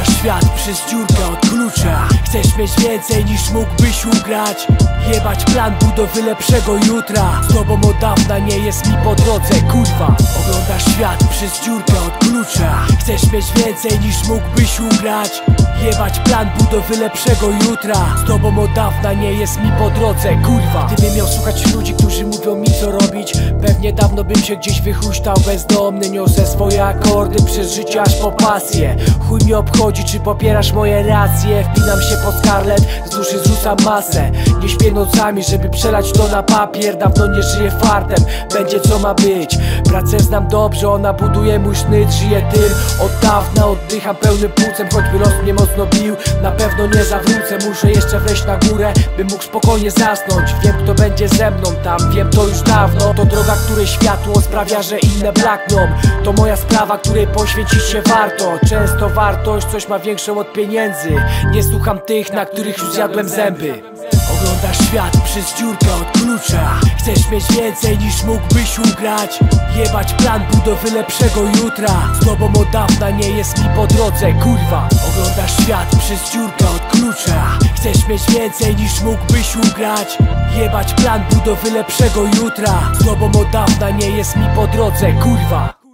Oglądasz świat przez dziurkę od klucza. Chcesz mieć więcej niż mógłbyś ugrać. Jebać plan budowy lepszego jutra. Z tobą od dawna nie jest mi po drodze, kurwa. Oglądasz świat przez dziurkę od klucza. Chcesz mieć więcej niż mógłbyś ugrać. Jebać plan budowy lepszego jutra. Z tobą od dawna nie jest mi po drodze, kurwa. Gdybym miał słuchać ludzi, którzy mówią mi co robić, pewnie dawno bym się gdzieś wychuśtał bezdomny. Niosę swoje akordy przez życie aż po pasję. Chuj mi obchodzi, czy popierasz moje racje. Wpinam się pod Scarlett, z duszy zrzucam masę. Nie śpię nocami, żeby przelać to na papier. Dawno nie żyję fartem, będzie co ma być. Pracę znam dobrze, ona buduje mój sznyt. Żyję tym od dawna, oddycham pełnym płucem. Choćby los mnie mocno bił, na pewno nie zawrócę. Muszę jeszcze wejść na górę, bym mógł spokojnie zasnąć. Wiem, kto będzie ze mną tam, wiem to już dawno. To droga, której światło sprawia, że inne blakną. To moja sprawa, której poświęcić się warto. Często wartość coś ma większą od pieniędzy. Nie słucham tych, na których już zjadłem zęby. Oglądasz świat przez dziurkę od klucza. Chcesz mieć więcej niż mógłbyś ugrać. Jebać plan budowy lepszego jutra. Z tobą od dawna nie jest mi po drodze, kurwa. Oglądasz świat przez dziurkę od klucza. Chcesz mieć więcej niż mógłbyś ugrać. Jebać plan budowy lepszego jutra. Z tobą od dawna nie jest mi po drodze, kurwa.